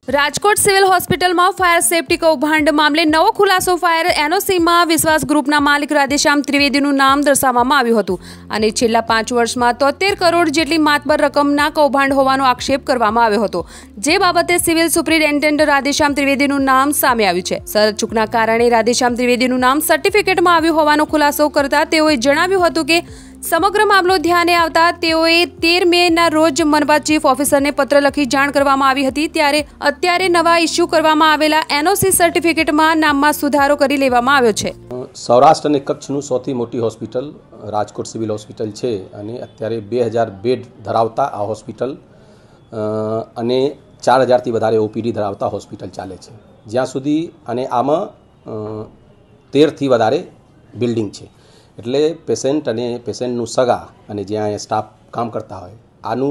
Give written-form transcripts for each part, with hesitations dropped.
Rajkot civil હોસ્પિટલમાં fire safety કૌભાંડ મામલે નવો ખુલાસો ફાયર એનઓસીમાં વિશ્વાસ ગ્રુપના માલિક રાધેશ્યામ ત્રિવેદીનું નામ દર્શાવવામાં આવ્યું હતું અને છેલ્લા 5 વર્ષમાં 73 કરોડ જેટલી માતબર રકમના કૌભાંડ હોવાનો આક્ષેપ કરવામાં આવ્યો હતો, જે બાબતે સિવિલ સુપ્રિન્ટેન્ડન્ટ રાધેશ્યામ ત્રિવેદીનું નામ સામે આવ્યું છે। સરહદ ચૂકના કારણે રાધેશ્યામ ત્રિવેદીનું નામ સર્ટિફિકેટમાં આવ્યું હોવાનો ખુલાસો કરતા તેઓએ જણાવ્યું હતું કે સમગ્ર મામલો ધ્યાને આવતા તેઓએ 13 મેના રોજ મનપા ચીફ ઓફિસરને પત્ર લખી જાણ કરવામાં આવી હતી, ત્યારે અત્યારે નવા ઇસ્યુ કરવામાં આવેલા એનઓસી સર્ટિફિકેટમાં નામમાં સુધારો કરી લેવામાં આવ્યો છે। સૌરાષ્ટ્ર અને કચ્છનું સૌથી મોટી હોસ્પિટલ રાજકોટ સિવિલ હોસ્પિટલ છે અને અત્યારે 2000 બેડ ધરાવતા આ હોસ્પિટલ અને 4000 થી વધારે ઓપીડી ધરાવતા હોસ્પિટલ ચાલે છે, જ્યાં સુધી અને આમાં 13 થી વધારે બિલ્ડિંગ છે, એટલે પેશન્ટ અને પેશન્ટનું સગા અને જ્યાં સ્ટાફ કામ કરતા હોય આનું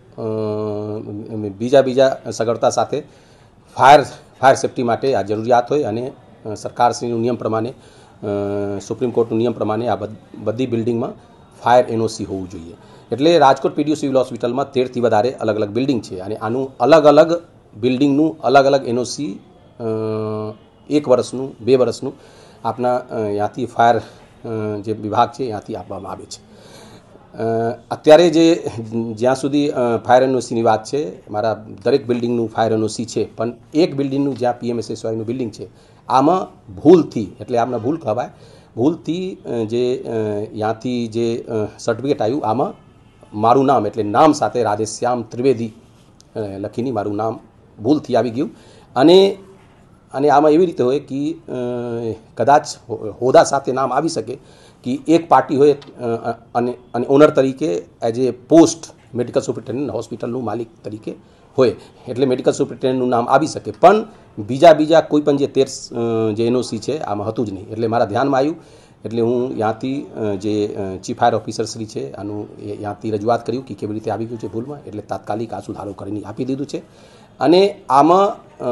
બીજા સગવડતા સાથે ફાયર સેફટી માટે આ જરૂરિયાત હોય અને સરકારશ્રીનું નિયમ પ્રમાણે સુપ્રીમ કોર્ટનું નિયમ પ્રમાણે આ બધી બિલ્ડિંગમાં ફાયર એનઓસી હોવું જોઈએ। એટલે રાજકોટ પીડીયુ સિવિલ હોસ્પિટલમાં 13 થી વધારે અલગ અલગ બિલ્ડિંગ છે અને આનું અલગ અલગ બિલ્ડિંગનું અલગ અલગ એનઓસી 1 વર્ષનું 2 વર્ષનું આપણા ત્યાંથી ફાયર જે વિભાગ છે ત્યાંથી આપવામાં આવે છે। અત્યારે જે જ્યાં સુધી ફાયર એનઓસીની વાત છે, મારા દરેક બિલ્ડિંગનું ફાયર એનઓસી છે, પણ એક બિલ્ડિંગનું જ્યાં પીએમએસએસવાયનું બિલ્ડિંગ છે આમાં ભૂલથી, એટલે આમને ભૂલ કહેવાય, ભૂલથી જે ત્યાંથી જે સર્ટિફિકેટ આવ્યું આમાં મારું નામ એટલે નામ સાથે રાધેશ્યામ ત્રિવેદી લખીને મારું નામ ભૂલથી આવી ગયું અને આમાં એવી રીતે હોય કે કદાચ હોદ્દા સાથે નામ આવી શકે કે એક પાર્ટી હોય અને ઓનર તરીકે as a post medical superintendent હોસ્પિટલનું માલિક તરીકે હોય, એટલે મેડિકલ સુપ્રિન્ટેન્ડન્ટનું નામ આવી શકે, પણ બીજા કોઈ પણ જે 13 જે એનઓસી છે આમાં હતું જ નહીં। એટલે મારા ધ્યાનમાં આવ્યું એટલે હું ત્યાંથી જે ચીફ ફાયર ઓફિસર શ્રી છે આનું ત્યાંથી રજૂઆત કર્યું કે કેવી રીતે આવી ગયું છે ભૂલમાં, એટલે તાત્કાલિક આ સુધારો કરીને આપી દીધું છે અને આમાં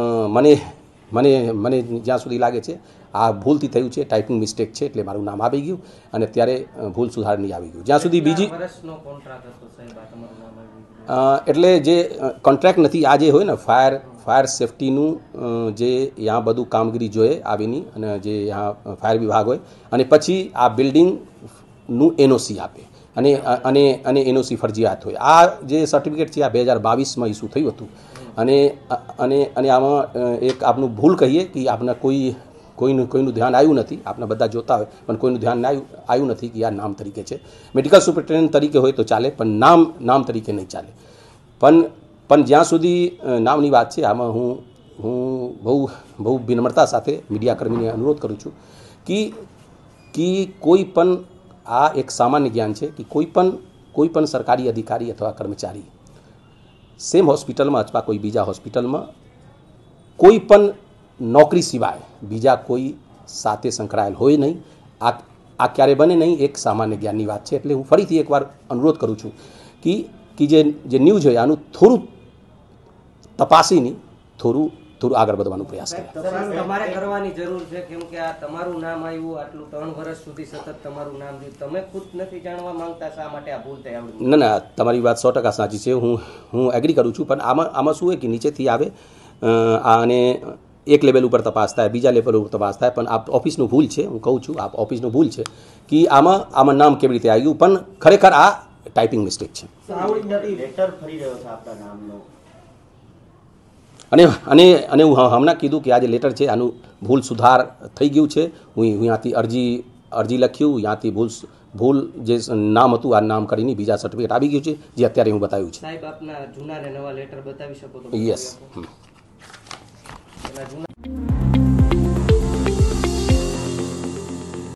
મને જ્યાં સુધી લાગે છે આ ભૂલથી થયું છે, ટાઈપિંગ મિસ્ટેક છે, એટલે મારું નામ આવી ગયું અને અત્યારે ભૂલ સુધારણી આવી ગયું। જ્યાં સુધી બીજી એટલે જે કોન્ટ્રાક્ટ નથી, આ જે હોય ને ફાયર સેફટીનું જે ત્યાં બધું કામગીરી જોઈએ આવીની અને જે ત્યાં ફાયર વિભાગ હોય અને પછી આ બિલ્ડિંગનું એનઓસી આપે અને એનઓસી ફરજિયાત હોય। આ જે સર્ટિફિકેટ છે આ 2022માં ઇસ્યુ થયું હતું અને આમાં એક આપનું ભૂલ કહીએ કે આપને કોઈનું ધ્યાન આવ્યું નથી, આપને બધા જોતા હોય પણ કોઈનું ધ્યાન આવ્યું નથી કે આ નામ તરીકે છે, મેડિકલ સુપ્રિન્ટેન્ડન્ટ તરીકે હોય તો ચાલે પણ નામ તરીકે નહીં ચાલે। પણ જ્યાં સુધી નામની વાત છે આમાં હું બહુ વિનમ્રતા સાથે મીડિયાકર્મીને અનુરોધ કરું છું કે કોઈ પણ આ એક સામાન્ય જ્ઞાન છે કે કોઈ પણ સરકારી અધિકારી અથવા કર્મચારી સેમ હોસ્પિટલમાં અથવા કોઈ બીજા હોસ્પિટલમાં કોઈ પણ નોકરી સિવાય બીજા કોઈ સાથે સંકળાયેલ હોય નહીં, આ ક્યારે બને નહીં, એક સામાન્ય જ્ઞાનની વાત છે। એટલે હું ફરીથી એકવાર અનુરોધ કરું છું કે જે ન્યૂઝ હોય આનું થોડું તપાસીને થોડું આગળ વધવાનો પ્રયાસ કરે। તમારે કરવાની જરૂર છે, કેમ કે આ તમારું નામ આવ્યું, આટલું 3 વર્ષ સુધી સતત તમારું નામ રહ્યું, તમે ખુદ નથી જાણવા માંગતા શા માટે આ ભૂલ થઈ આવડી? ના, તમારી વાત 100% સાચી છે, હું એગ્રી કરું છું, પણ આમાં શું હોય કે નીચેથી આવે અને એક લેવલ ઉપર તપાસ થાય, બીજા લેવલ ઉપર તપાસ થાય, પણ આ ઓફિસનું ભૂલ છે, હું કહું છું આ ઓફિસનું ભૂલ છે કે આમાં નામ કેવી રીતે આવ્યું, પણ ખરેખર આ ટાઈપિંગ મિસ્ટેક છે। અને હું હમણાં કીધું કે આ જે લેટર છે આનું ભૂલ સુધાર થઈ ગયું છે। હું ત્યાંથી અરજી લખ્યું, ત્યાંથી ભૂલ જે નામ હતું આ નામ કરીને બીજા સર્ટિફિકેટ આવી ગયું છે, જે અત્યારે હું બતાવ્યું છે। સાહેબ, આપના જૂના ને નવા લેટર બતાવી શકો તો? યસ।